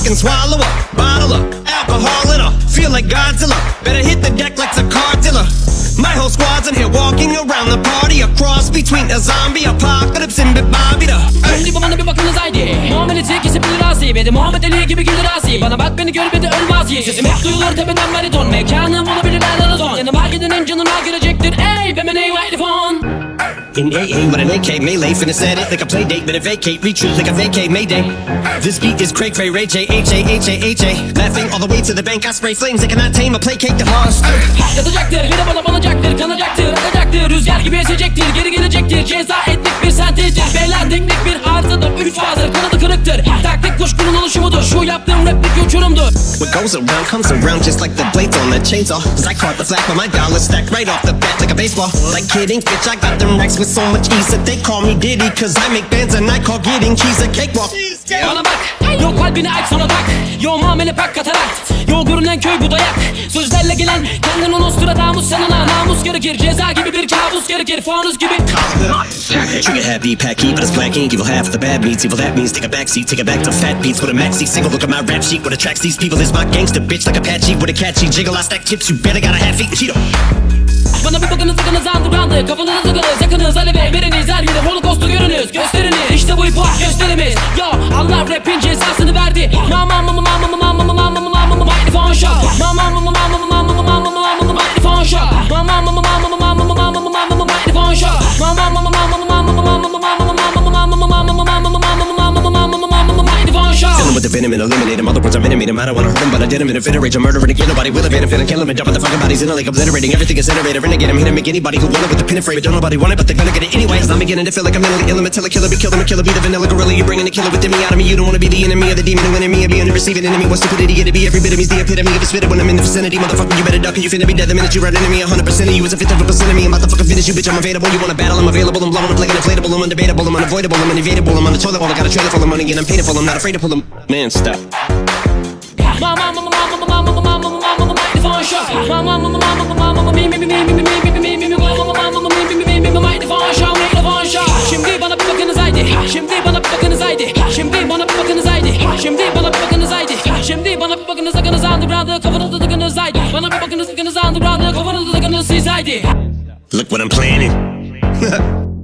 fucking swallow up, bottle up, alcohol in her. Feel like Godzilla, better hit the deck like a car dealer. My whole squad's in here walking around the party, a cross between a zombie apocalypse and Bobby da. Şimdi bana bir bakınız haydi. Muamelesi kesip bilir asi. Ve de Muhammed Ali gibi güldür asi. Bana bak beni gör ve de ölmez ye. Sesim hep duyulur tepeden bariton. Mekanım olabilir ben Anadon. Yanıma gidenin canına girecektir. Ey be meney mikrofon. In AA with an AK melee, finna set it like a play date, better vacate, retreat like a vacay Mayday. This beat is Craig Ray, Ray J, H-A-H-A-H-A. Laughing all the way to the bank, I spray flames that cannot tame a placate the monster. Yatacaktır, bir de bana banacaktır, kanacaktır, akacaktır. Rüzgar gibi esecektir, geri gelecektir. Ceza etnik bir sentezdir, beyler teknik bir arızadır. 3 fazdır, kanadı kırıktır. Taktik kuşkunun oluşumudur, şu yaptığım replik uçurumdur. What goes around comes around just like the blades on the chainsaw. Cause I caught the flak with my dollar stacked right off the bat like a baseball. Like kidding, bitch, I got them racks with so much ease that they call me Diddy. Cause I make bands and I call getting cheese a cakewalk. Bana bak, yo kalbini aç sonra tak. Yo muamele pak katarakt. Yo görünen köy bu dayak. Sözlerle gelen kendin o Nostradamus sanına namus gerekir. Ceza gibi bir kabus gerekir. Fanus gibi. Trigger happy, pack heat, but it's black ink. Evil half the bad meats, evil that means take a backseat, take it back to fat beats with a maxi single. Look at my rap sheet, what attracts these people is my gangster bitch like Apache with a catchy jiggle. I stack chips, you better got a half eat Cheeto. Bana bir bakınız tıkınız underground'ı. Kafanızı tıkınız yakınız aleve veriniz. Her yere holocaust'u görünüz. Gösteriniz işte bu hip hop gösterimiz. Yo Allah rapin cezasını verdi. Microphone shop. Microphone shop. Microphone shop. Fill him with the venom and eliminate him. Other words, I'm intimate him. I don't wanna hurt him, but I did him in a fit of rage. I'm murdering again. Nobody will evade him. Finna kill him and dump the fucking bodies in a lake, obliterating everything is innovative. Renegade him, hit him, make anybody who want it with the pin and frame. But don't nobody want it, but they're gonna get it anyway. Cause I'm beginning to feel like I'm mentally ill. Until a killer be killed, I'm a killer, be the vanilla gorilla. You're bringing the killer within me out of me. You don't wanna be the enemy of the demon who in me and be under receiving enemy. What stupidity it'd be? Every bit of me's the epitome of a spitter when I'm in the vicinity. Motherfucker, you better duck or you finna be dead the minute you run into me. 100% of you is a fifth of a percent of me. I'm about to fucking finish you, bitch. I'm available. You wanna battle? I'm available. I'm blowing up like an inflatable. I'm undebatable. I'm unavoidable. I'm unevadable. I'm on the toilet while I got a trailer full of money and I'm paid for. I'm not afraid to pull them. Man, stop. Microphone shop. Microphone shop. Şimdi bana bir bakınız haydi. Şimdi bana bir bakınız haydi. Şimdi bana bir bakınız haydi. Şimdi bana bir bakınız haydi. Şimdi bana bir bakınız sakınız underground'ı. Kafanızda tıkınız haydi. Bana bir bakınız sakınız underground'ı. Kafanızda tıkınız siz haydi. Look what I'm planning.